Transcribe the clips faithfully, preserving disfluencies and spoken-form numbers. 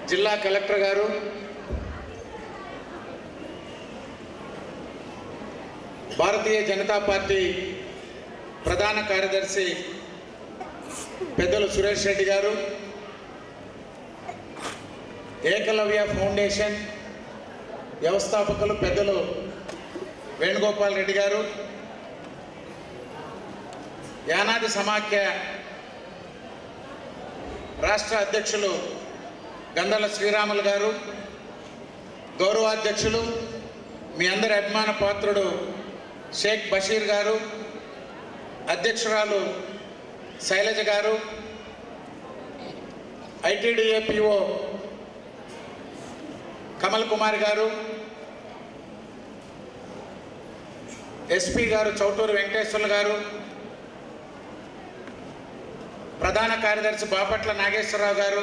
జిల్లా కలెక్టర్ గారు, భారతీయ జనతా పార్టీ ప్రధాన కార్యదర్శి పెద్దలు సురేష్ రెడ్డి గారు, ఏకలవ్య ఫౌండేషన్ వ్యవస్థాపకులు పెద్దలు వేణుగోపాల్ రెడ్డి గారు, యానాది సమాఖ్య రాష్ట్ర అధ్యక్షులు గంధల శ్రీరాములు గారు, గౌరవాధ్యక్షులు మీ అందరి అభిమాన పాత్రుడు షేక్ బషీర్ గారు, అధ్యక్షురాలు శైలజ గారు, ఐటీడీఏ పిఓ కమల్ కుమార్ గారు, ఎస్పీ గారు చౌటూరు వెంకటేశ్వర్లు గారు, ప్రధాన కార్యదర్శి బాపట్ల నాగేశ్వరరావు గారు,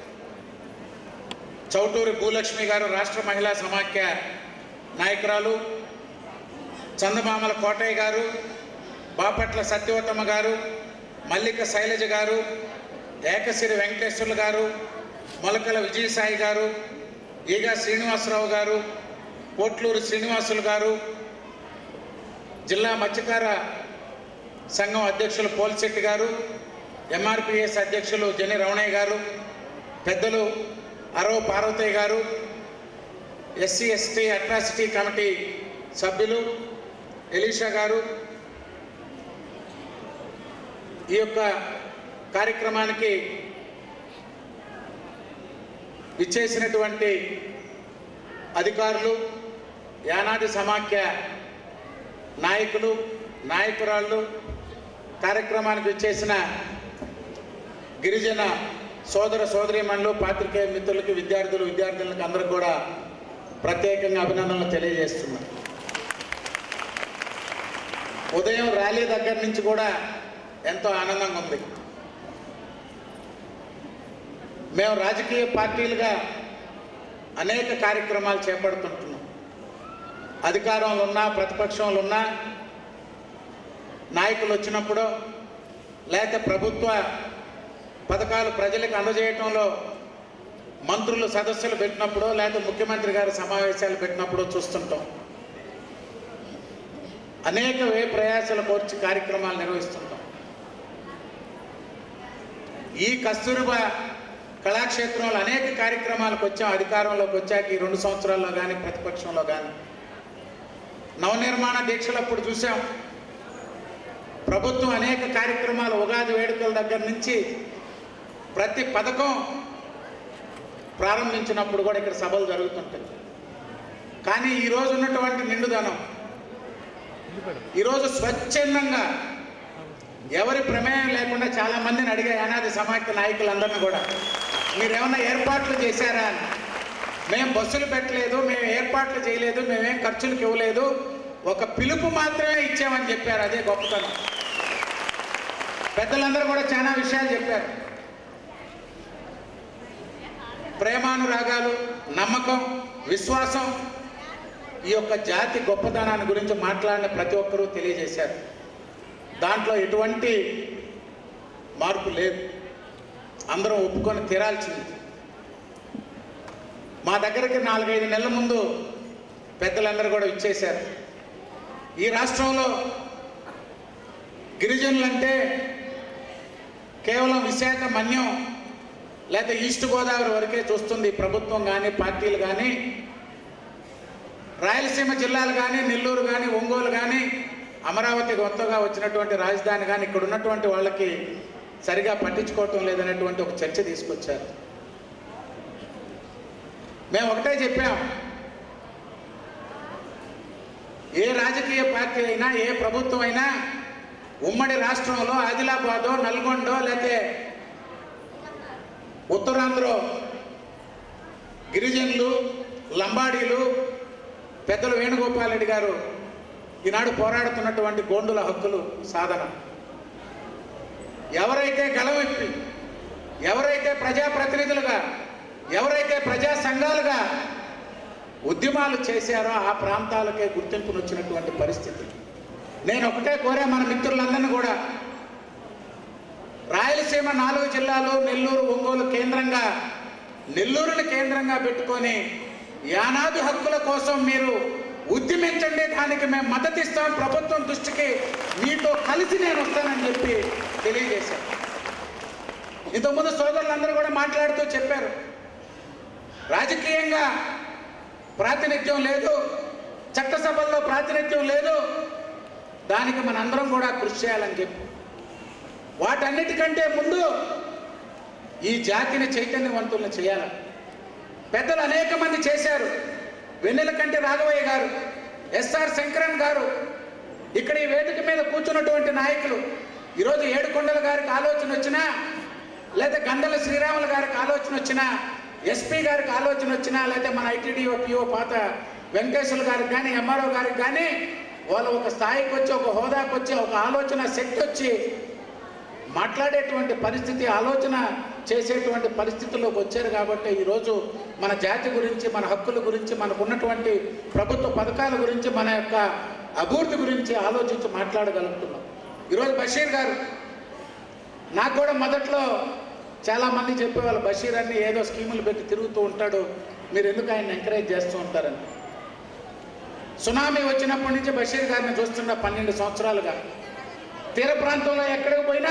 చౌటూరి భూలక్ష్మి గారు రాష్ట్ర మహిళా సమాఖ్య నాయకురాలు, చందమామల కోటయ్య గారు, బాపట్ల సత్యవతమ్మ గారు, మల్లిక శైలజ గారు, ఏకసిరి వెంకటేశ్వర్లు గారు, మొలకల విజయసాయి గారు, ఈగా శ్రీనివాసరావు గారు, పోట్లూరు శ్రీనివాసులు గారు, జిల్లా మత్స్యకార సంఘం అధ్యక్షులు పోల్శెట్టి గారు, ఎంఆర్పిఎస్ అధ్యక్షులు జని రమణయ్య గారు, పెద్దలు అరవ పార్వతయ్య గారు, ఎస్సీ ఎస్టీ అట్రాసిటీ కమిటీ సభ్యులు ఎలీషా గారు, ఈ యొక్క కార్యక్రమానికి విచ్చేసినటువంటి అధికారులు, యానాది సమాఖ్య నాయకులు, నాయకురాళ్ళు, కార్యక్రమానికి విచ్చేసిన గిరిజన సోదర సోదరీమణులు, పాత్రికేయ మిత్రులకి, విద్యార్థులు విద్యార్థులకు అందరికీ కూడా ప్రత్యేకంగా అభినందనలు తెలియజేస్తున్నాను. ఉదయం ర్యాలీ దగ్గర నుంచి కూడా ఎంతో ఆనందంగా ఉంది. మేము రాజకీయ పార్టీలుగా అనేక కార్యక్రమాలు చేపడుతుంటున్నాం. అధికారంలో ఉన్నా ప్రతిపక్షంలో ఉన్నా నాయకులు వచ్చినప్పుడు, లేక ప్రభుత్వ పథకాలు ప్రజలకు అందజేయటంలో మంత్రులు సదస్సులు పెట్టినప్పుడు, లేక ముఖ్యమంత్రి గారి సమావేశాలు పెట్టినప్పుడు చూస్తుంటాం. అనేక వే ప్రయాసాలు కోర్చి కార్యక్రమాలు నిర్వహిస్తుంటాం. ఈ కస్తూరిబా కళాక్షేత్రంలో అనేక కార్యక్రమాలకు వచ్చాం. అధికారంలోకి వచ్చాక ఈ రెండు సంవత్సరాల్లో కానీ ప్రతిపక్షంలో కానీ నవనిర్మాణ దీక్షలప్పుడు చూసాం. ప్రభుత్వం అనేక కార్యక్రమాలు, ఉగాది వేడుకల దగ్గర నుంచి ప్రతి పథకం ప్రారంభించినప్పుడు కూడా ఇక్కడ సభలు జరుగుతుంటాయి. కానీ ఈరోజు ఉన్నటువంటి నిండుదనం, ఈరోజు స్వచ్ఛందంగా ఎవరి ప్రమేయం లేకుండా చాలామందిని అడిగే అనాది సమాఖ్య నాయకులందరినీ కూడా మీరేమన్నా ఏర్పాట్లు చేశారా అని. మేము బస్సులు పెట్టలేదు, మేము ఏర్పాట్లు చేయలేదు, మేమేం ఖర్చులకు ఇవ్వలేదు, ఒక పిలుపు మాత్రమే ఇచ్చామని చెప్పారు. అదే గొప్పతనం. పెద్దలందరూ కూడా చాలా విషయాలు చెప్పారు. ప్రేమానురాగాలు, నమ్మకం, విశ్వాసం, ఈ యొక్క జాతి గొప్పతనాన్ని గురించి మాట్లాడిన ప్రతి ఒక్కరూ తెలియజేశారు. దాంట్లో ఎటువంటి మార్పు లేదు. అందరం ఒప్పుకొని తీరాల్సింది. మా దగ్గరికి నాలుగైదు నెలల ముందు పెద్దలందరూ కూడా ఇచ్చేశారు. ఈ రాష్ట్రంలో గిరిజనులంటే కేవలం విశాఖ, మన్యం లేకపోతే ఈస్ట్ గోదావరి వరకే చూస్తుంది ప్రభుత్వం కానీ పార్టీలు కానీ. రాయలసీమ జిల్లాలు కానీ, నెల్లూరు కానీ, ఒంగోలు కానీ, అమరావతి కొత్తగా వచ్చినటువంటి రాజధాని కానీ ఇక్కడ ఉన్నటువంటి వాళ్ళకి సరిగా పట్టించుకోవటం లేదనేటువంటి ఒక చర్చ తీసుకొచ్చారు. మేము ఒకటే చెప్పాం, ఏ రాజకీయ పార్టీ అయినా, ఏ ప్రభుత్వం అయినా ఉమ్మడి రాష్ట్రంలో ఆదిలాబాదో, నల్గొండో, లేకపోతే ఉత్తరాంధ్ర గిరిజనులు, లంబాడీలు, పెద్దలు వేణుగోపాల్ రెడ్డి గారు ఈనాడు పోరాడుతున్నటువంటి గోండుల హక్కులు సాధన, ఎవరైతే గలవెప్పి, ఎవరైతే ప్రజాప్రతినిధులుగా, ఎవరైతే ప్రజా సంఘాలుగా ఉద్యమాలు చేశారో ఆ ప్రాంతాలకే గుర్తింపునొచ్చినటువంటి పరిస్థితి. నేను ఒకటే కోరా మన మిత్రులందరినీ కూడా, రాయలసీమ నాలుగు జిల్లాలు, నెల్లూరు, ఒంగోలు కేంద్రంగా నెల్లూరుని కేంద్రంగా పెట్టుకొని యానాది హక్కుల కోసం మీరు ఉద్యమించండి, దానికి మేము మద్దతు ఇస్తాం, ప్రభుత్వం దృష్టికి మీతో కలిసి నేను వస్తానని చెప్పి తెలియజేశాను. ఇంతకుముందు సోదరులందరూ కూడా మాట్లాడుతూ చెప్పారు, రాజకీయంగా ప్రాతినిధ్యం లేదు, చట్టసభల్లో ప్రాతినిధ్యం లేదు, దానికి మనందరం కూడా కృషి చేయాలని చెప్పి. వాటన్నిటికంటే ముందు ఈ జాతిని చైతన్యవంతులను చేయాలి. పెద్దలు అనేక మంది చేశారు. వెన్నెలకంటి రాఘవయ్య గారు, ఎస్ఆర్ శంకరన్ గారు, ఇక్కడ ఈ వేదిక మీద కూర్చున్నటువంటి నాయకులు, ఈరోజు ఏడుకొండల గారికి ఆలోచన వచ్చినా, లేదా గండల శ్రీరాములు గారికి ఆలోచన వచ్చినా, ఎస్పీ గారికి ఆలోచన వచ్చినా, లేదా మన ఐటీడీఓ పిఓ పాత వెంకటేశ్వర గారికి కానీ, ఎంఆర్ఓ గారికి కానీ, వాళ్ళు ఒక స్థాయికి వచ్చి, ఒక హోదాకు వచ్చి, ఒక ఆలోచన శక్తి వచ్చి మాట్లాడేటువంటి పరిస్థితి, ఆలోచన చేసేటువంటి పరిస్థితుల్లోకి వచ్చారు. కాబట్టి ఈరోజు మన జాతి గురించి, మన హక్కుల గురించి, మనకు ఉన్నటువంటి ప్రభుత్వ పథకాల గురించి, మన యొక్క అభివృద్ధి గురించి ఆలోచించి మాట్లాడగలుగుతున్నాం. ఈరోజు బషీర్ గారు, నాకు కూడా మొదట్లో చాలామంది చెప్పేవాళ్ళు, బషీర్ అన్ని ఏదో స్కీములు పెట్టి తిరుగుతూ ఉంటాడు, మీరు ఎందుకు ఆయన ఎంకరేజ్ చేస్తూ ఉంటారని. సునామీ వచ్చినప్పటి నుంచి బషీర్ గారిని చూస్తున్న పన్నెండు సంవత్సరాలుగా తీర ప్రాంతంలో ఎక్కడికి పోయినా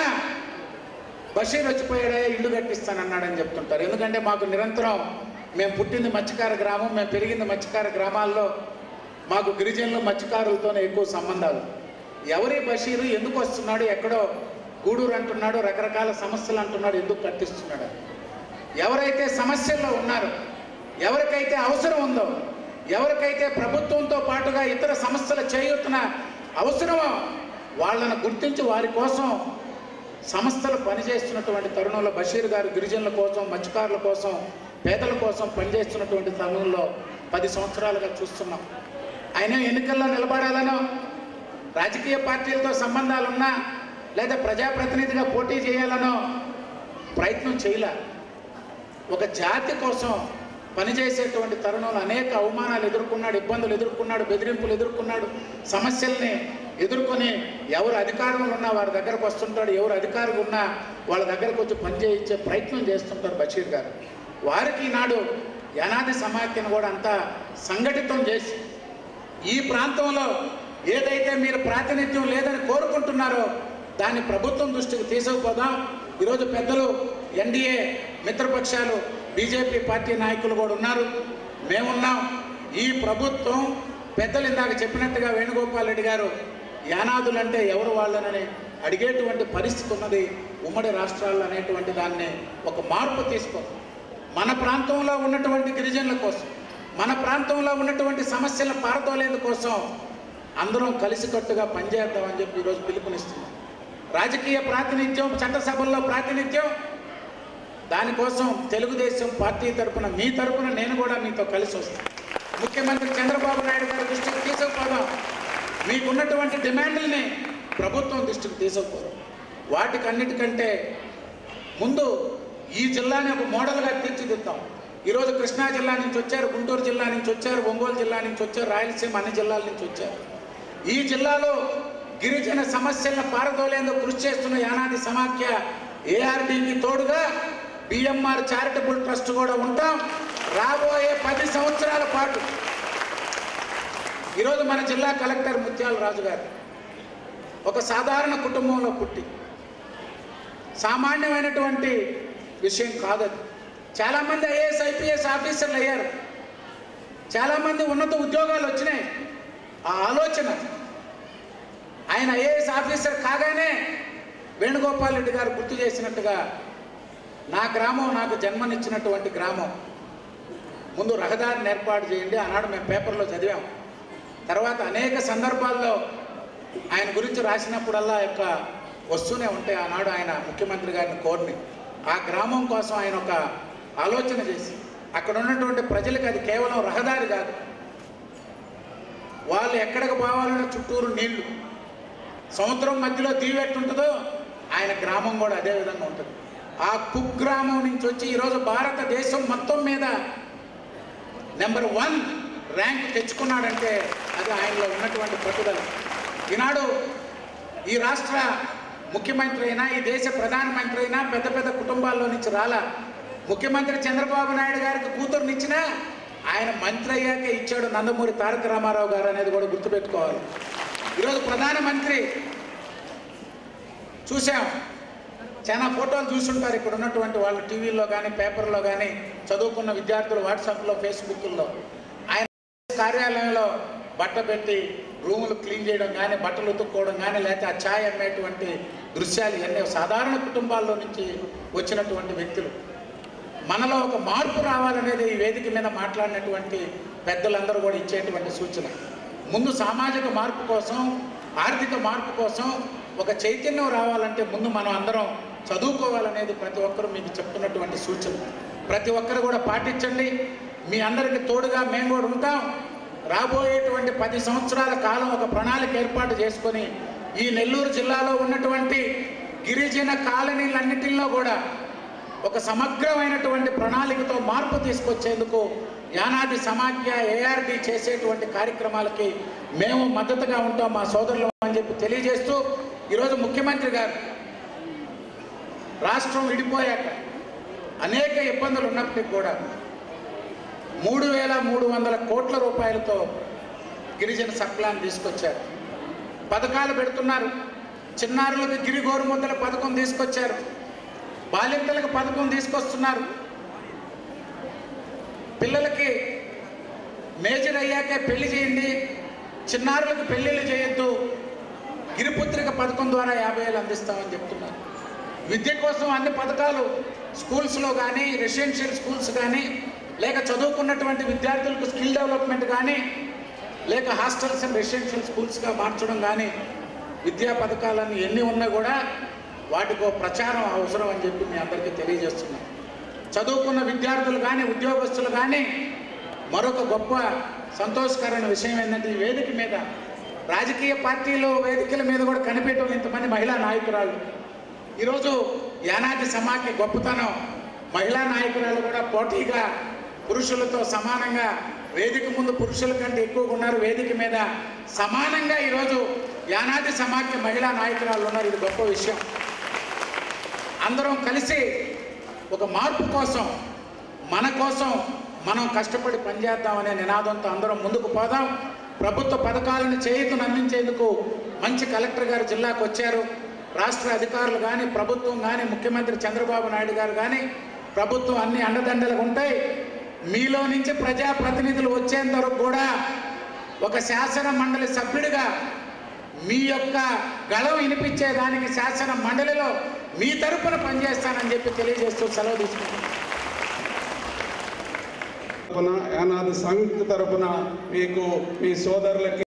బషీర్ వచ్చిపోయాడే, ఇల్లు కట్టిస్తానన్నాడని చెప్తుంటారు. ఎందుకంటే మాకు నిరంతరం, మేము పుట్టింది మత్స్యకార గ్రామం, మేము పెరిగింది మత్స్యకార గ్రామాల్లో, మాకు గిరిజనులు మత్స్యకారులతోనే ఎక్కువ సంబంధాలు. ఎవరి బషీరు, ఎందుకు వస్తున్నాడు, ఎక్కడో గూడూరు అంటున్నాడు, రకరకాల సమస్యలు అంటున్నాడు, ఎందుకు కట్టిస్తున్నాడు. ఎవరైతే సమస్యల్లో ఉన్నారో, ఎవరికైతే అవసరం ఉందో, ఎవరికైతే ప్రభుత్వంతో పాటుగా ఇతర సంస్థలు చేయుతున్న అవసరమో వాళ్ళను గుర్తించి వారి కోసం సంస్థలు పనిచేస్తున్నటువంటి తరుణంలో బషీర్ గారు గిరిజనుల కోసం, మత్స్యకారుల కోసం, పేదల కోసం పనిచేస్తున్నటువంటి తరుణంలో పది సంవత్సరాలుగా చూస్తున్నాం. ఆయన ఎన్నికల్లో నిలబడాలనో, రాజకీయ పార్టీలతో సంబంధాలున్నా, లేదా ప్రజాప్రతినిధిగా పోటీ చేయాలనో ప్రయత్నం చేయలే. ఒక జాతి కోసం పనిచేసేటువంటి తరుణంలో అనేక అవమానాలు ఎదుర్కొన్నాడు, ఇబ్బందులు ఎదుర్కొన్నాడు, బెదిరింపులు ఎదుర్కొన్నాడు, సమస్యల్ని ఎదుర్కొని ఎవరు అధికారంలో ఉన్నా వారి దగ్గరకు వస్తుంటాడు, ఎవరు అధికారులు ఉన్నా వాళ్ళ దగ్గరకు వచ్చి పనిచేయించే ప్రయత్నం చేస్తుంటారు బషీర్ గారు. వారికి ఈనాడు యానాది సమాఖ్యను కూడా అంతా సంఘటితం చేసి, ఈ ప్రాంతంలో ఏదైతే మీరు ప్రాతినిధ్యం లేదని కోరుకుంటున్నారో దాన్ని ప్రభుత్వం దృష్టికి తీసుకుపోదాం. ఈరోజు పెద్దలు, ఎన్డీఏ మిత్రపక్షాలు, బీజేపీ పార్టీ నాయకులు కూడా ఉన్నారు, మేమున్నాం. ఈ ప్రభుత్వం పెద్దలు ఇందాక చెప్పినట్టుగా వేణుగోపాల్ రెడ్డి గారు, యానాదులు అంటే ఎవరు వాళ్ళనని అడిగేటువంటి పరిస్థితి ఉన్నది ఉమ్మడి రాష్ట్రాల్లో అనేటువంటి దాన్ని ఒక మార్పు తీసుకో, మన ప్రాంతంలో ఉన్నటువంటి గిరిజనుల కోసం, మన ప్రాంతంలో ఉన్నటువంటి సమస్యలను పారదోలేందుకోసం అందరం కలిసికట్టుగా పనిచేద్దామని చెప్పి ఈరోజు పిలుపునిస్తున్నాం. రాజకీయ ప్రాతినిధ్యం, చట్టసభల్లో ప్రాతినిధ్యం, దానికోసం తెలుగుదేశం పార్టీ తరఫున, మీ తరఫున నేను కూడా మీతో కలిసి వస్తాను. ముఖ్యమంత్రి చంద్రబాబు నాయుడు గారి దృష్టికి తీసుకుపోదాం. మీకున్నటువంటి డిమాండ్లని ప్రభుత్వం దృష్టికి తీసుకుపోదాం. వాటికి అన్నిటికంటే ముందు ఈ జిల్లాని ఒక మోడల్గా తీర్చిదిద్దాం. ఈరోజు కృష్ణా జిల్లా నుంచి వచ్చారు, గుంటూరు జిల్లా నుంచి వచ్చారు, ఒంగోలు జిల్లా నుంచి వచ్చారు, రాయలసీమ అన్ని జిల్లాల నుంచి వచ్చారు. ఈ జిల్లాలో గిరిజన సమస్యలను పారదోలేందుకు కృషి చేస్తున్న యానాది సమాఖ్య ఏఆర్డీకి తోడుగా బిఎంఆర్ చారిటబుల్ ట్రస్ట్ కూడా ఉంటాం. రాబోయే పది సంవత్సరాల పాటు ఈరోజు మన జిల్లా కలెక్టర్ ముత్యాల రాజు గారు ఒక సాధారణ కుటుంబంలో పుట్టి, సామాన్యమైనటువంటి విషయం కాదది. చాలామంది ఐఏఎస్ ఐపీఎస్ ఆఫీసర్లు అయ్యారు, చాలామంది ఉన్నత ఉద్యోగాలు వచ్చినాయి. ఆ ఆలోచన, ఆయన ఐఏఎస్ ఆఫీసర్ కాగానే వేణుగోపాల్ రెడ్డి గారు గుర్తు చేసినట్టుగా, నా గ్రామం నాకు జన్మనిచ్చినటువంటి గ్రామం, ముందు రహదారిని ఏర్పాటు చేయండి. ఆనాడు మేము పేపర్లో చదివాం. తర్వాత అనేక సందర్భాల్లో ఆయన గురించి రాసినప్పుడల్లా యొక్క వస్తూనే ఉంటాయి. ఆనాడు ఆయన ముఖ్యమంత్రి గారిని కోరిని ఆ గ్రామం కోసం ఆయన ఒక ఆలోచన చేసి, అక్కడ ఉన్నటువంటి ప్రజలకు అది కేవలం రహదారి కాదు, వాళ్ళు ఎక్కడికి పోవాలన్నా చుట్టూరు నీళ్లు, సముద్రం మధ్యలో దీవెట్టుంటుందో ఆయన గ్రామం కూడా అదే విధంగా ఉంటుంది. ఆ కుగ్రామం నుంచి వచ్చి ఈరోజు భారతదేశం మొత్తం మీద నెంబర్ వన్ ర్యాంక్ తెచ్చుకున్నాడంటే అది ఆయనలో ఉన్నటువంటి పట్టుదల. ఈనాడు ఈ రాష్ట్ర ముఖ్యమంత్రి అయినా, ఈ దేశ ప్రధానమంత్రి అయినా పెద్ద పెద్ద కుటుంబాల్లో నుంచి రాలా. ముఖ్యమంత్రి చంద్రబాబు నాయుడు గారికి కూతురునిచ్చినా ఆయన మంత్రి అయ్యాక ఇచ్చాడు నందమూరి తారక రామారావు గారు అనేది కూడా గుర్తుపెట్టుకోవాలి. ఈరోజు ప్రధానమంత్రి చూసాం, చాలా ఫోటోలు చూసుంటారు ఇక్కడ ఉన్నటువంటి వాళ్ళు టీవీల్లో కానీ పేపర్లో కానీ, చదువుకున్న విద్యార్థులు వాట్సాప్లో ఫేస్బుక్లో. ఆయన కార్యాలయంలో బట్ట పెట్టి రూములు క్లీన్ చేయడం కానీ, బట్టలు ఉతుక్కోవడం కానీ, లేకపోతే ఆ ఛాయ్ అమ్మేటువంటి దృశ్యాలు ఇవన్నీ సాధారణ కుటుంబాల్లో నుంచి వచ్చినటువంటి వ్యక్తులు. మనలో ఒక మార్పు రావాలనేది ఈ వేదిక మీద మాట్లాడినటువంటి పెద్దలందరూ కూడా ఇచ్చేటువంటి సూచన. ముందు సామాజిక మార్పు కోసం, ఆర్థిక మార్పు కోసం ఒక చైతన్యం రావాలంటే ముందు మనం అందరం చదువుకోవాలనేది ప్రతి ఒక్కరూ మీకు చెప్తున్నటువంటి సూచన. ప్రతి ఒక్కరు కూడా పాటించండి. మీ అందరికీ తోడుగా మేము కూడా ఉంటాం. రాబోయేటువంటి పది సంవత్సరాల కాలం ఒక ప్రణాళిక ఏర్పాటు చేసుకొని ఈ నెల్లూరు జిల్లాలో ఉన్నటువంటి గిరిజన కాలనీలన్నిటిలో కూడా ఒక సమగ్రమైనటువంటి ప్రణాళికతో మార్పు తీసుకొచ్చేందుకు యానాది సమాఖ్య ఏఆర్డి చేసేటువంటి కార్యక్రమాలకి మేము మద్దతుగా ఉంటాం మా సోదరులు అని చెప్పి తెలియజేస్తూ, ఈరోజు ముఖ్యమంత్రి గారు రాష్ట్రం విడిపోయాక అనేక ఇబ్బందులు ఉన్నప్పటికీ కూడా మూడు వేల మూడు వందల కోట్ల రూపాయలతో గిరిజన సప్లాన్ తీసుకొచ్చారు. పథకాలు పెడుతున్నారు. చిన్నారులకు గిరి గోరుముద్దల పథకం తీసుకొచ్చారు. బాలింతలకు పథకం తీసుకొస్తున్నారు. పిల్లలకి మేజర్ అయ్యాకే పెళ్లి చేయండి, చిన్నారులకు పెళ్లిళ్ళు చేయొద్దు, గిరిపుత్రిక పథకం ద్వారా యాభై వేలు అందిస్తామని చెప్తున్నారు. విద్య కోసం అన్ని పథకాలు స్కూల్స్లో కానీ, రెసిడెన్షియల్ స్కూల్స్ కానీ, లేక చదువుకున్నటువంటి విద్యార్థులకు స్కిల్ డెవలప్మెంట్ కానీ, లేక హాస్టల్స్ అండ్ రెసిడెన్షియల్ స్కూల్స్గా మార్చడం కానీ, విద్యా పథకాలన్నీ ఎన్ని ఉన్నా కూడా వాటికో ప్రచారం అవసరం అని చెప్పి మీ అందరికీ తెలియజేస్తున్నాం. చదువుకున్న విద్యార్థులు కానీ, ఉద్యోగస్తులు కానీ మరొక గొప్ప సంతోషకరమైన విషయం ఏంటంటే ఈ వేదిక మీద రాజకీయ పార్టీలు వేదికల మీద కూడా కనిపించడం ఇంతమంది మహిళా నాయకురాలు. ఈరోజు యానాది సమాఖ్య గొప్పతనం మహిళా నాయకురాలు కూడా పోటీగా పురుషులతో సమానంగా వేదిక ముందు పురుషుల కంటే ఎక్కువగా ఉన్నారు. వేదిక మీద సమానంగా ఈరోజు యానాది సమాఖ్య మహిళా నాయకురాలు ఉన్నారు. ఇది గొప్ప విషయం. అందరం కలిసి ఒక మార్పు కోసం, మన కోసం మనం కష్టపడి పనిచేద్దామనే నినాదంతో అందరం ముందుకు పోదాం. ప్రభుత్వ పథకాలను చేయూతను అందించేందుకు మంచి కలెక్టర్ గారు జిల్లాకు వచ్చారు. రాష్ట్ర అధికారులు కానీ, ప్రభుత్వం కానీ, ముఖ్యమంత్రి చంద్రబాబు నాయుడు గారు కానీ, ప్రభుత్వం అన్ని అండదండలుగా ఉంటాయి. మీలో నుంచి ప్రజాప్రతినిధులు వచ్చేంత వరకు కూడా ఒక శాసన మండలి సభ్యుడిగా మీ యొక్క గళం వినిపించేదానికి శాసన మండలిలో మీ తరపున పనిచేస్తానని చెప్పి తెలియజేస్తూ సెలవు తీసుకుంటున్నాను. యానాది సంఘ తరపున మీకు మీ సోదరులకి